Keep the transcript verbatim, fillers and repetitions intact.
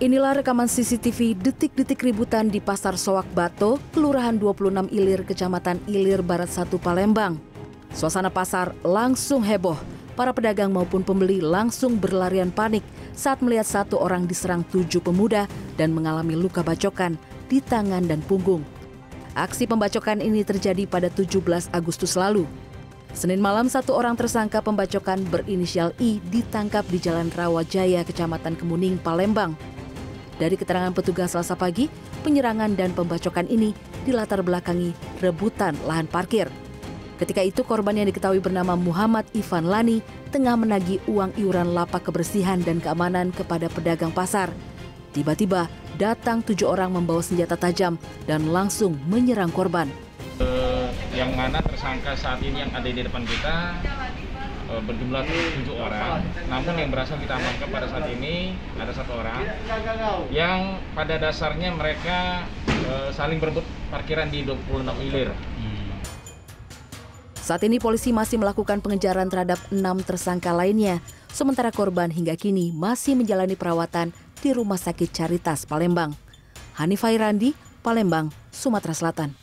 Inilah rekaman C C T V detik-detik ributan di Pasar Soak Bato, Kelurahan dua puluh enam Ilir, Kecamatan Ilir Barat satu, Palembang. Suasana pasar langsung heboh. Para pedagang maupun pembeli langsung berlarian panik saat melihat satu orang diserang tujuh pemuda dan mengalami luka bacokan di tangan dan punggung. Aksi pembacokan ini terjadi pada tujuh belas Agustus lalu. Senin malam, satu orang tersangka pembacokan berinisial I ditangkap di Jalan Rawajaya, Kecamatan Kemuning, Palembang. Dari keterangan petugas Selasa pagi, penyerangan dan pembacokan ini dilatar belakangi rebutan lahan parkir. Ketika itu, korban yang diketahui bernama Muhammad Ivan Lani tengah menagih uang iuran lapak kebersihan dan keamanan kepada pedagang pasar. Tiba-tiba datang tujuh orang membawa senjata tajam dan langsung menyerang korban. Uh, yang mana tersangka saat ini yang ada di depan kita uh, berjumlah tujuh orang. Namun yang berhasil kita amankan pada saat ini ada satu orang yang pada dasarnya mereka uh, saling berebut parkiran di dua puluh enam Ilir. Saat ini polisi masih melakukan pengejaran terhadap enam tersangka lainnya, sementara korban hingga kini masih menjalani perawatan di Rumah Sakit Caritas Palembang. Hanifah Irandi, Palembang, Sumatera Selatan.